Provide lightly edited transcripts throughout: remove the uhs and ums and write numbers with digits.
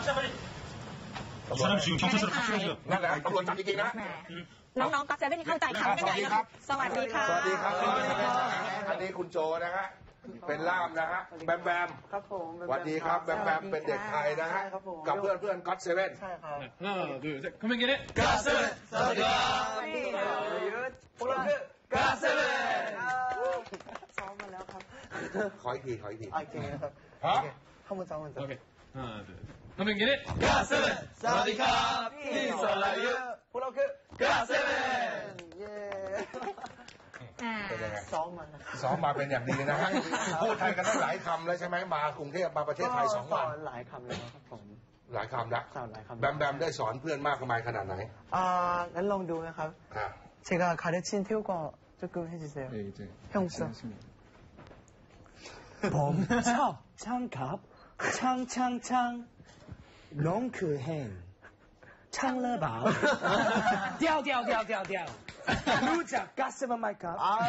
사람 지금 경찰서로 파출해줘요. นั่นแหละตำรวจจับจริงๆนะน้องๆก็จะไม่เข้าใจคำกันใหญ่เลยสวัสดีค่ะสวัสดีครับอันนี้คุณโจนะฮะเป็นล่ามนะฮะแบมแบมครับผมสวัสดีครับแบมแบมเป็นเด็กไทยนะฮะกับเพื่อนก็อตเซเว่นใช่ครับ 하나, 둘, 셋. 커맨기네. 가세븐สวัสดีครับพวกเราคือ 가세븐 ซ้อมมาแล้วครับขออีกทีโอเคนะครับฮะข้ามือซ้อมมันจะ 오케이. 하나, 둘, 셋. 커맨기네. 가세븐 สวัสดีครับพี่สลายุพวกเราคือ 가세븐 เย้เป็นยังไงซ้อมมันซ้อมมาเป็นอย่างดีนะฮะพูดไทยกันได้หลายคำแล้วใช่ไหมมากรุงเทพมาประเทศไทย2 วันสอนหลายคำเลยครับผมหลายคำนะสอนหลายคำแบมแบมได้สอนเพื่อนมากมายขนาดไหนงั้นลองดูนะครับครับ 제가 가르친 태우가 조금 해주세요. 네, 이제 형사. 범첩 창갑 창창창 롱크행 창러바 띠아띠아띠아띠아띠아 루자 가스만 마이캅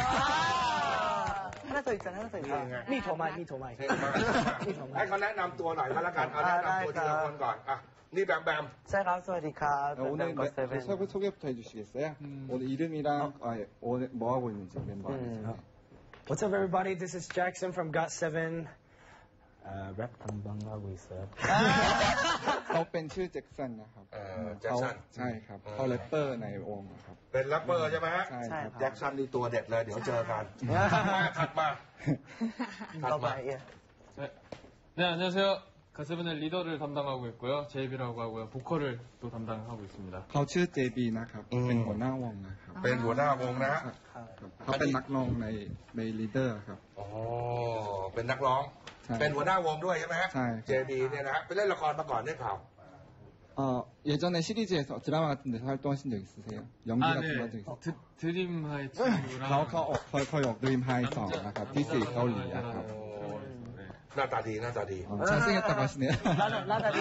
하나 더 있잖아, 하나 더 있잖아. 미토마이 เท่มากให้เขาแนะนำตัวหน่อยก็แล้วกันเอาแนะนำตัวทีละคนก่อนอ่ะนี่แบมแบม 셀카 스와디카 오늘 멤버7 소개부터 해주시겠어요? 오늘 이름이랑 오늘 뭐 하고 있는지 멤버한테 What's up, everybody? This is Jackson from GOT7. 랩 담당하고 있어요. เขาเป็นชื่อแจ็คสันนะครับแจ็คสันใช่ครับเขาแรปเปอร์ในวงนะครับเป็นแรปเปอร์ใช่ไหมฮะใช่ครับแจ็คสันนี่ตัวเด็ดเลยเดี๋ยวเจอกันถัดมา 예. 네, 안녕하세요. 가세븐의 리더를 담당하고 있고요. 제이비라고 하고요. 보컬을 또 담당하고 있습니다. เขาชื่อ JB นะครับเป็นหัวหน้าวงนะครับเป็นหัวหน้าวงนะฮะเขาเป็นนักร้องในลีดเดอร์ครับอ๋อเป็นนักร้องใช่เป็นหัวหน้าวงด้วยใช่ไหมฮะใช่ JB เนี่ยนะฮะไปเล่นละครมาก่อนได้ข่าว 예전에 시리즈에서 드라마 같은 데서 활동하신 적 있으세요? 연기 아, 같은 거 네. 하신 적 있으세요? 드림하이 친구랑 เขาออก Dream High 2นะครับที่สี่เกาหลีอะครับหน้าตาดีหน้าตาดี 잘생겼다고 하시네요. 라다디.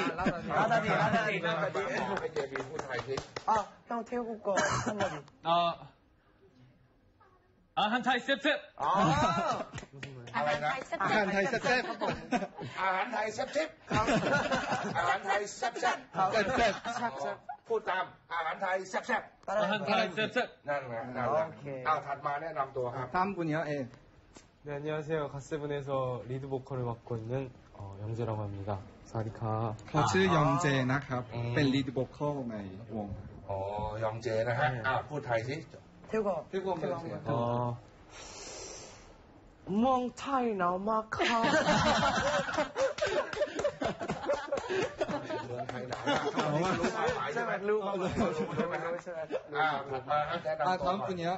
ให้ JB พูดไทยสิ 형 태우고 거 한마디. 한타이 셉셉. อะไรนะอาหารไทยแซ่บอาหารไทยแซ่บๆอาหารไทยแซ่บๆแซ่บๆพูดตามอาหารไทยแซ่บ 한타이 셉셉. ๆนั่นไงนั่นแหละเอาถัดมาแนะนำตัวครับ 다음 분이요. 예. 네, 안녕하세요. 갓세븐에서 리드 보컬을 맡고 있는 영재라고 합니다. 사리카. เขาชื่อยองเจนะครับเป็นลีดโวคอลในวงอ๋อยองเจนะฮะพูดไทยสิ 태우가 멍타이 나마카. เมืองไทยหนาวมากรู้ความหมายใช่ไหมรู้ใช่ไหมครับถัดมาแนะนำตัว 다음 분이요.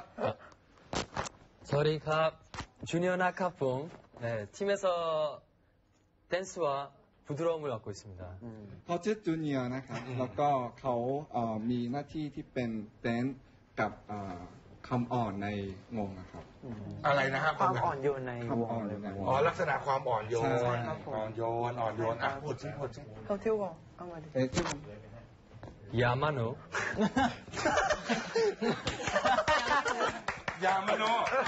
저리캅 주니어 나카풍 네, 팀에서 댄스와 부드러움을 맡고 있습니다. เขาชื่อจูเนียร์นะครับแล้วก็เขามีหน้าที่ที่เป็นแดนซ์กับคำอ่อนในวงนะครับอะไรนะฮะความอ่อนโยนในคำวอ่อง นเลยในวงอ๋อลักษณะความอ่อนโยนใช่อ่อนโยนพูดสิ 형 태우가 한마디. 네, 지금 야마노 ยามาโน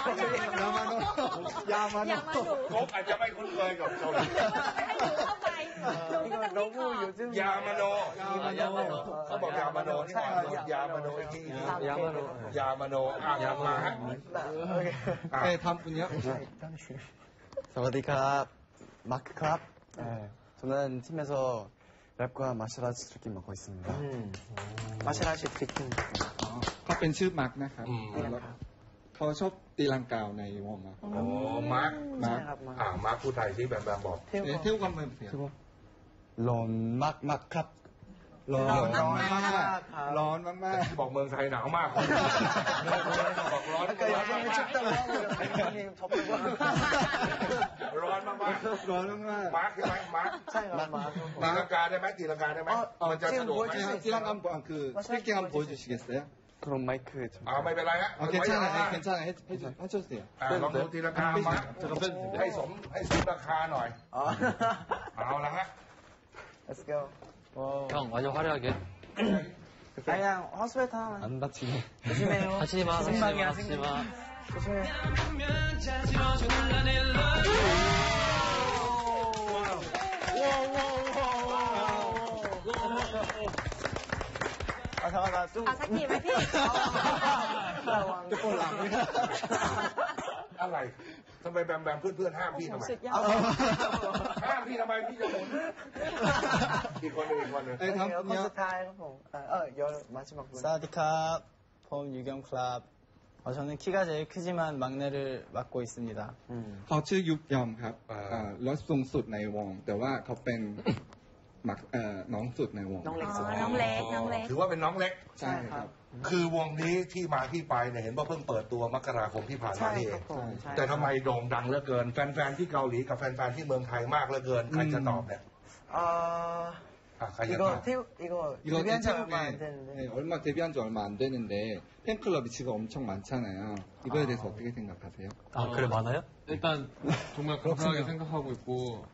อย่ามาดูกบอาจจะไม่คุ้นเคยกับเกาหลีให้หนูเข้าไปหนูก็จะไม่ขอบยามาโนเขาบอกยามาโนนี่อ่อนโยนยามาโนอีกที 야마노 ยามาโนมาฮะ 네, 다음 분이요. 사와디캅 마크캅. 네, 저는 팀에서 랩과 마샬아츠 트리킹 맡고 있습니다. 마샤라시 트리킹. เขาเป็นชื่อมาร์กนะครับแล้วเขาชอบตีลังกาวในวงครับโอ้มาร์คมาร์กมาร์คพูดไทยสิแบมบอกเที่ยวกันมาเสีย 런 막막캅. ร้อนมากร้อนมากบอกเมืองไทยหนาวมากบอกร้อน 아까 야광이 춥다고 하고 형님 덥다고 하고. ร้อนมากร้อนมากมาร์คใช่ไหมมาร์ค 차이가 많아. ตีลังกาได้ไหมตีลังกาได้ไหมมันจะสะดวกไหมที่ลังกาคือ트리킹 한번 보여주시겠어요? 그럼 마이크 좀. ไม่เป็นไรฮะ 괜찮아요. 해주세요. ลองดูตีลังกามาให้สมราคาหน่อยเอาละฮะ Let's go. 형 완전 화려하게 그냥 허스웨트 하나. 안 다치게. 조심해요. 다치지 마 생방이야, 다치지 마 조심해. เอาสักทีไหมพี่ระวังตัวหลังอะไรทำไมแบมแบมเพื่อนๆห้ามพี่ทำไมสุดยอดห้ามพี่ทำไมพี่จะหมุนอีกคนหนึ่งอีกคนหนึ่ง 네, คนสุด 다음은요. ท้ายครับผมโยนมาชิมักบุญ 사와디캅, 폼 유경 클럽. 저는 키가 제일 크지만 막내를 맡고 있습니다. เขาชื่อยุบยอมครับรถสูงสุดในวง แต่ว่าเขาเป็นน้องสุดในวงน้องเล็กสุดน้องเล็ก น้องเล็กถือว่าเป็นน้องเล็กใช่ครับคือวงนี้ที่มาที่ไปเนี่ยเห็นว่าเพิ่งเปิดตัวมกราคมที่ผ่านมาใช่นี่คเอรับงผมใช่แต่ทำไมโด่งดังเหลือเกิน แฟนๆที่เกาหลีกับแฟนๆที่เมืองไทยมากเหลือเกิน ใครจะตอบเนี่ยใครจะตอบ 이거 데뷔한 지 태국에 얼마 안 됐는데 네, 데뷔한 지 얼마 안 되는데 팬클럽이 지금 엄청 많잖아요. 이거에 대해서 어떻게 생각하세요? 아, 그래, 많아요? 일단 정말 감사하게 생각하고 있고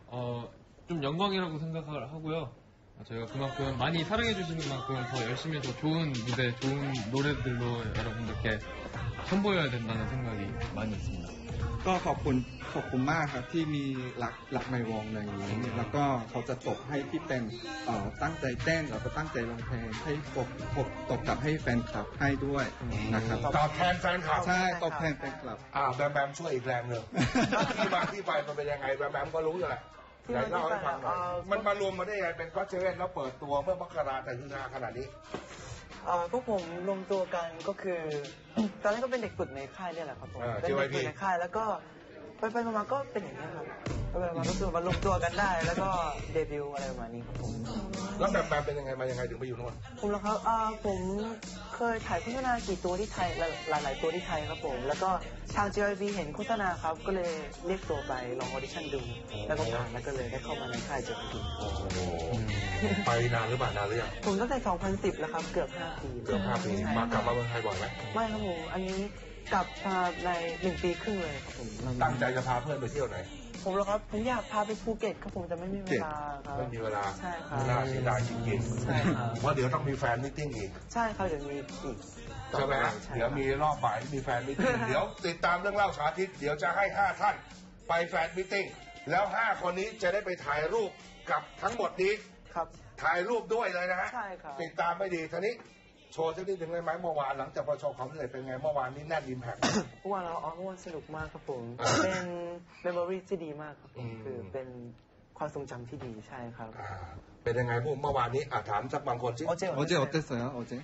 좀 영광이라고 생각을 하고요. 저희가 그만큼 많이 사랑해 주시는 만큼 더 열심히 더 좋은 무대, 좋은 노래들로 여러분들께 선보여야 된다는 생각이 많이 있습니다. ก็ขอบคุณมากครับที่มีรักในวงในนี้แล้วก็เขาจะตบให้ที่เป็นตั้งใจเต้นแล้วก็ตั้งใจร้องเพลงให้ตบกลับให้แฟนคลับให้ด้วยนะครับตอบแทนแฟนคลับใช่ตบแทนแฟนคลับแบมแบมช่วยอีกแรงหนึ่งที่มาที่ไปมันเป็นยังไงแบมแบมก็รู้อยู่แหละไหนเล่าให้ฟังหน่อยมันมารวมมาได้ยังไงเป็นก็เจเว่นแล้วเปิดตัวเมื่อมกราแต่คือนาขนาดนี้พวกผมรวมตัวกันก็คือตอนแรกก็เป็นเด็กฝึกในค่ายเนี่ยแหละครับผมเป็นเด็กฝึกในค่ายแล้วก็ไปมาก็เป็นอย่างนี้ครับไปมาก็คือมารวมตัวกันได้ แล้วก็เดบิวต์อะไรประมาณนี้ครับผมแล้วแบมแบมเป็นยังไงมายังไงถึงไปอยู่โน่นผมเหรอครับผมเคยถ่ายโฆษณากี่ตัวที่ไทยหลายตัวที่ไทยครับผมแล้วก็ทาง JYP เห็นโฆษณาครับก็เลยเรียกตัวไปลองออดิชั่นดูแล้วก็ผ่านแล้วก็เลยได้เข้ามาในค่าย JYP โอ้โหไปนานหรือเปล่านานหรือยังผมตั้งแต่ 2010 แล้วครับเกือบ5 ปีเกือบ5 ปีมากลับมาเมืองไทยบ่อยไหมไม่ครับผมอันนี้กลับมาใน1 ปีครึ่งเลยครับผมตั้งใจจะพาเพื่อนไปเที่ยวไหนผมเหรอครับผมอยากพาไปภูเก็ตครับผมแต่ไม่มีเวลาครับไม่มีเวลาใช่ครับน่าเสียดายจริงใช่ครับๆเพราะเดี๋ยวต้องมีแฟนมิทติ้งอีกใช่ครับเดี๋ยวมีอีกใช่ไหมฮะเดี๋ยวมีรอบบ่ายที่มีแฟนมิทติ้งเดี๋ยวติดตามเรื่องเล่าสาธิตเดี๋ยวจะให้5 ท่านไปแฟนมิทติ้งแล้ว5 คนนี้จะได้ไปถ่ายรูปกับทั้งหมดนี้ครับถ่ายรูปด้วยเลยนะฮะใช่ครับติดตามไม่ดีทีนี้โชว์สักนิดหนึ่งได้ไหมเมื่อวานหลังจากประสบความสำเร็จเป็นไงเมื่อวานนี้แน่นอิมแพคเมื่อวานเราเมื่อวานสนุกมากครับผมเป็นเมมโมรีที่ดีมากครับผมคือเป็นความทรงจำที่ดีใช่ครับเป็นยังไงพวกเมื่อวานนี้ถามสักบางคนสิ 어제 어땠어요?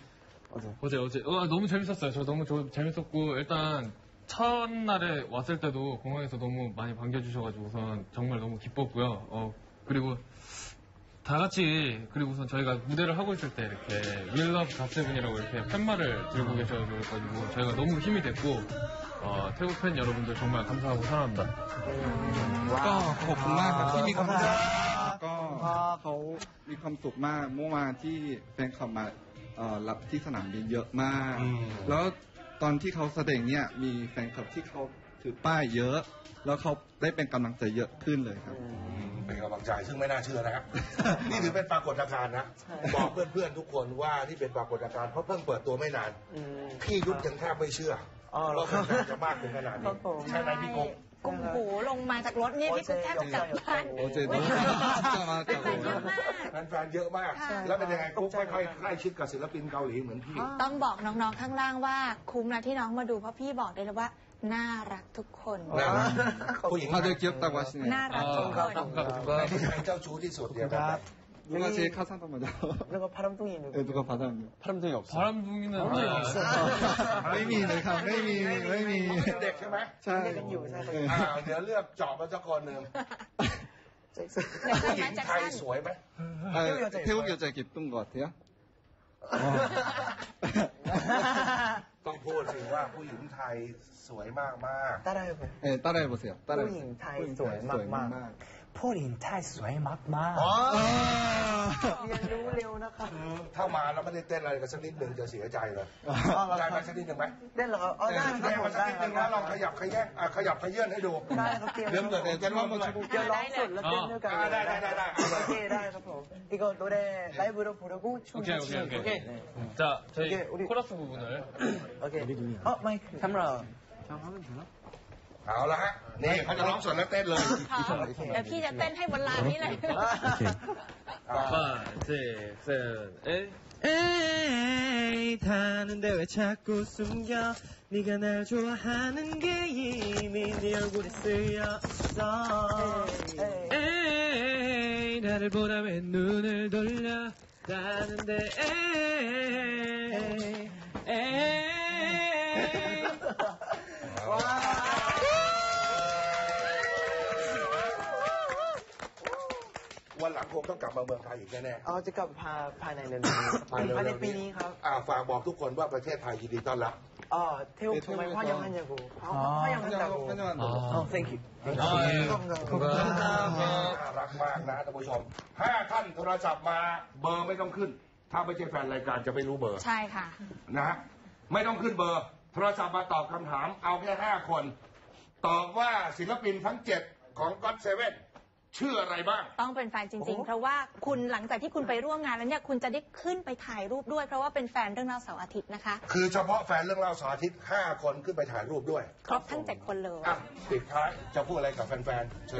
어제 너무 재밌었어요. 저 너무 재밌었고 일단 첫날에 왔을 때도 공항에서 너무 많이 반겨주셔가지고 우선 정말 너무 기뻤고요. 그리고 다 같이 그리고 우선 저희가 무대를 하고 있을 때 이렇게 We Love 갓세븐이라고 이렇게 팻말을 들고 계셔가지고 저희가 너무 힘이 됐고 태국 팬 여러분들 정말 감사하고 사랑합니다. ก็ขอบคุณมากครับที่มีความสุขก็เขามีความสุขมากเมื่อวานที่แฟนคลับมารับที่สนามบินเยอะมาก แล้วตอนที่เขาแสดงเนี่ยมีแฟนคลับที่เขาถือป้ายเยอะ แล้วเขาได้เป็นกำลังใจเยอะขึ้นเลยครับเป็นกำลังใจซึ่งไม่น่าเชื่อนะครับ นี่ถือเป็นปรากฏการณ์นะ บอกเพื่อนๆทุกคนว่านี่เป็นปรากฏการณ์เพราะเพิ่งเปิดตัวไม่นาน พี่ยุทธยังแทบไม่เชื่อว่าแฟนๆจะมากถึงขนาดนี้ใช่ไหมพี่กบกลุ่มหูลงมาจากรถนี่พี่กุ๊กแทบจะกลับบ้าน 어제 너무 진짜 แฟนเยอะมากแฟนๆเยอะมาก แล้วเป็นยังไงกุ๊กไม่ค่อยใกล้ชิดกับศิลปินเกาหลีเหมือนพี่ต้องบอกน้องๆข้างล่างว่าคุ้มนะที่น้องมาดูเพราะพี่บอกได้เลยว่าน่ารักทุกคนน่ารักผู้หญิง 다들 귀엽다고 하시네요. น่ารักทุกคนใครเจ้าชู้ที่สุดเดียวกัน 누가 제일 카산도 먼저? แล้วก็พารัมตุ้งยิน 네, 누가 받았는데? 파람둥이 없어. 바람둥이는 메이미네, 메이미. เด็กใช่ไหม 자, เรียกกันอยู่ใช่ครับเดี๋ยวเลือกเจาะมาสักคนหนึ่งเซ็กซี่ผู้หญิงไทยสวยไหม 아, 태국 여자 예쁜 것 같아요? ต้องพูดสิว่าผู้หญิงไทยสวยมากมากต้าได้ไหม 네, 따라해보세요. ผู้หญิงไทยสวยมากผู้หญิงไทยสวยมากอ๋อๆเรียนรู้เร็วนะครับถ้ามาแล้วไม่ได้เต้นอะไรกันสักนิดหนึ่งจะเสียใจเลยได้ไหมสักนิดหนึ่งไหมเล่นเหรอครับอ๋อได้คได้รับผมาม สักได้นิดคหรันึ่บงนะลองขยับขยื่นให้ดูได้ครับเตรียมเริ่มเลยจะร่วมด้วยเดี๋ยวร้องสดแล้วเต้นด้วยกันได้โอเคได้ครับผม이거 노래 라이브로 부르고 춤을 오케이. 자 저희 우리- 코러스 부분을 โอเคไมค์ 카메라. เอาละฮะนี่เขาจะร้องสดแล้วเต้นเลยเดี๋ยวพี่จะเต้นให้บนลานนี้เลย 5, 6, 7, 8 에이 다는데 왜 자꾸 숨겨 네가 날 좋아하는 게 이미 네 얼굴에 쓰여있어 에이 나를 보다 왜 눈을 돌려 다는데 에이 วันหลังคงต้องกลับมาเมืองไทยอีกแน่ๆจะกลับภายในเดือนนี้ภายในปีนี้ครับฝากบอกทุกคนว่าประเทศไทยยินดีต้อนรับ 태국 정말 환영하냐고 환영한다고 thank you น่ารักมากนะท่านผู้ชม5 ท่านโทรศัพท์มาเบอร์ไม่ต้องขึ้น ถ้าไม่ใช่แฟนรายการจะไม่รู้เบอร์ใช่ค่ะนะฮะไม่ต้องขึ้นเบอร์ โทรศัพท์มาตอบคำถามเอาแค่5 คน ตอบว่าศิลปินทั้ง7ของ GOT7 ชื่ออะไรบ้างต้องเป็นแฟนจริงๆเพราะว่าคุณหลังจากที่คุณไปร่วมงานแล้วเนี่ยคุณจะได้ขึ้นไปถ่ายรูปด้วยเพราะว่าเป็นแฟนเรื่องเล่าเสาร์อาทิตย์นะคะคือเฉพาะแฟนเรื่องเล่าเสาร์อาทิตย์5 คนขึ้นไปถ่ายรูปด้วยครบทั้ง7 คนเลยปิดท้ายจะพูดอะไรกับแฟนๆเชิญ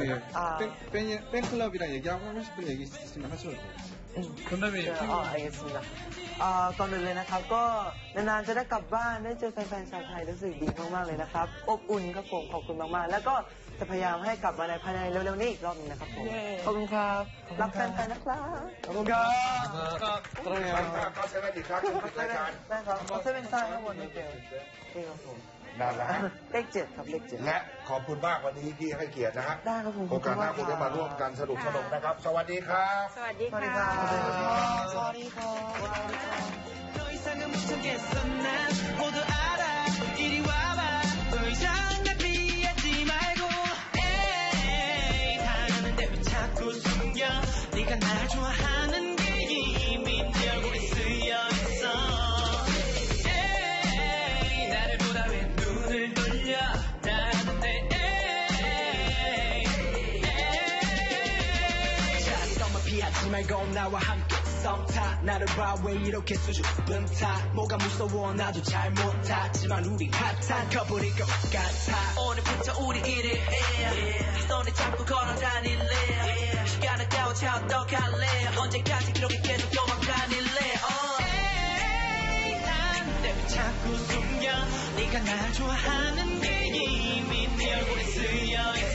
팬클럽이랑얘기하고싶은얘기있으면하셔도돼요 알겠습니다.ก่อนอื่นเลยนะครับก็นานๆจะได้กลับบ้านได้เจอแฟนๆชาวไทยรู้สึกดีมากๆเลยนะครับอบอุ่นครับผมขอบคุณมากๆแล้วก็จะพยายามให้กลับมาในภายในเร็วๆนี้อีกรอบนึงนะครับผมขอบคุณครับรักแฟนๆนะครับขอบคุณครับก็เซเว่นอีกครั้งรายการได้ครับก็เซเว่นซ่าข้างบนนี่เดียวนี่ครับผมนั่นแหละเลข 7ครับเลข 7 และขอบคุณมากวันนี้ที่ให้เกียรตินะฮะได้ครับผมโอกาสหน้าคงจะมาร่วมกันสนุกนะครับสวัสดีครับสวัสดีค่ะสวัสดีค่ะ 말고 나와 함께 썸타 나를 봐 왜 이렇게 수줍은 타 뭐가 무서워 나도 잘 못하지만 우리 핫한 커플일 것 같아 오늘부터 우리 1일 손에 잡고 걸어다닐래 시간을 때워차 어떡할래 언제까지 그렇게 계속 도망다닐래 난 내 자꾸 숨겨 네가 날 좋아하는 게 이미 네 얼굴에 쓰여있어